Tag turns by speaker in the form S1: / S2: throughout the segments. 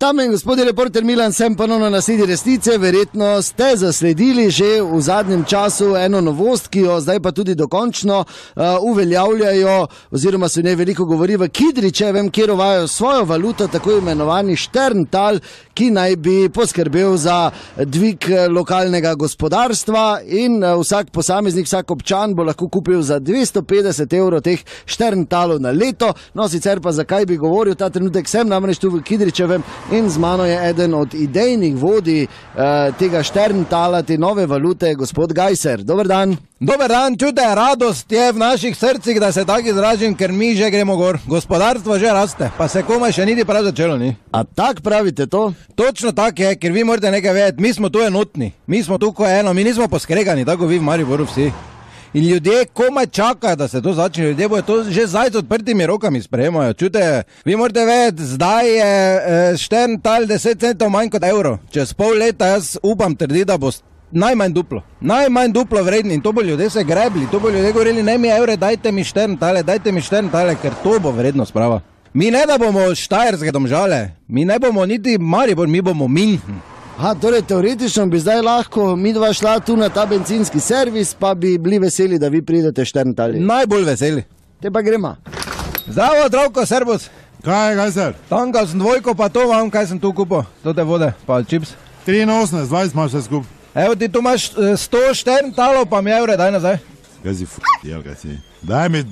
S1: Dame in gospodje, reporter Milan, sem ponovno na sledi resnice. Verjetno ste zasledili že v zadnjem času eno novost, ki jo zdaj pa tudi dokončno uveljavljajo, oziroma se v njej veliko govori v Kidričevem, kjer uvajajo svojo valuto, tako imenovani Sterntal, ki naj bi poskrbel za dvig lokalnega gospodarstva in vsak posameznik, vsak občan bo lahko kupil za 250 evrov teh Sterntalov na leto. No, sicer pa zakaj bi govoril, ta trenutek sem namreč tu v Kidričevem in z mano je eden od idejnih vodij tega Sterntala, te nove valute, gospod Gajser. Dober dan.
S2: Dober dan, čute, radost je v naših srcih, da se tako izražim, ker mi že gremo gor. Gospodarstvo že raste, pa se komaj še niti prav začelo, ni?
S1: A tak pravite to?
S2: Točno tak je, ker vi morate nekaj vedeti, mi smo tu enotni, mi smo tu ko eno, mi nismo poskregani, tako vi v Mariboru vsi. In ljudje komaj čakajo, da se to začne, ljudje bojo to že zdaj z odprtimi rokami sprejemajo. Čute, vi morate vedeti, zdaj je Sterntal 10 centov manj kot evro. Čez pol leta jaz upam trditi, da bo najmanj duplo vredni in to bo ljudje se grebli, to bo ljudje govorili, ne mi evre, dajte mi Sterntale, ker to bo vrednost prava. Mi ne da bomo Štajerske Domžale, mi ne bomo niti Maribor, mi bomo München.
S1: Torej teoretično bi zdaj lahko midva šla tu na ta bencinski servis, pa bi bili veseli, da vi pridete Sterntali.
S2: Najbolj veseli.
S1: Te pa grema.
S2: Zdravo, Zdravko, servus.
S3: Kaj je, Gajser?
S2: Tankal sem dvojko, pa to vam, kaj sem tu kupil. To te vode, pa čips.
S3: 83, 20 imaš vse skup.
S2: Evo ti tu imaš 100 Sterntalov, pa mi evre, daj nazaj.
S3: Kaj si kaj si. Daj mi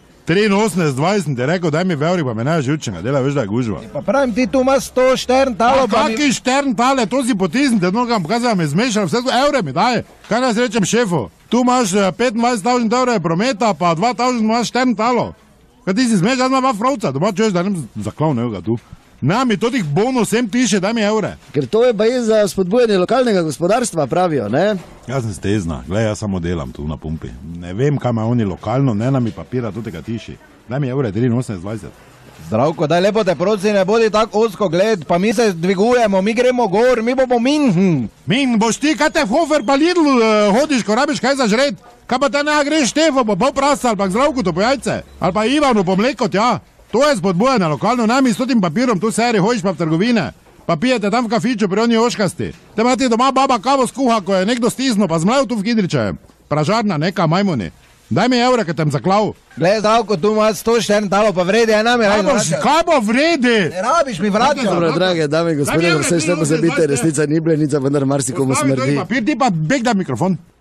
S3: 83, 20, ti rekel, daj mi v evrih, pa me ne živčenga, dela veš, da je gužva.
S2: Pa pravim, ti tu imaš 100 Sterntalov, pa mi...
S3: Kaki Sterntale, to si potisnite, nogam pokazal, me zmešal, vse evre mi daj. Kaj nas rečem šefu? Tu imaš 25.000 evrov prometa, pa 2.000 imaš Sterntalov. Kaj ti si zmešal, ima frovca, doma čuješ, da nem zaklal nevga tu. Nami to tih bonus sem tiše, daj mi evre.
S1: Ker to je baje za spodbujanje lokalnega gospodarstva, pravijo, ne?
S3: Jaz sem stezna, glej, jaz samo delam tu na pumpi. Ne vem, kaj ima oni lokalno, ne nami papira tu tega tiši. Daj mi evre, 83, 20.
S2: Zdravko, daj lepo te proci, ne bodi tako osko gled, pa mi se dvigujemo, mi gremo gor, mi bomo München.
S3: Boš ti, kaj te v Hofer pa Lidl hodiš, ko rabiš kaj za žred? Kaj pa te ne greš Štefo po pol prasa, ali pa k Zdravku to po jajce? Ali pa Ivanu po mleko, tja? To je spodbujanje lokalno, nami s tem papirom tu seri hojiš pa v trgovine, pa pijete tam v kafiču pri oni oškasti. Te ima ti doma baba kavo skuha, ko je nekdo stisno, pa zmlel tu v Kidričevem. Pražarna neka majmuni. Daj mi evre, ker tem zaklav.
S2: Glej, Zdravko, tu imaš 100 Sterntalo, pa vredi, nami rabiš.
S3: Kaj bo vredi?
S2: Ne rabiš mi vračati.
S1: Dobro, drage dame in gospodje, vse pozabite, resnica ni blenica, vendar marsikomu smrdi.
S3: Papir, ti pa beg da mikrofon.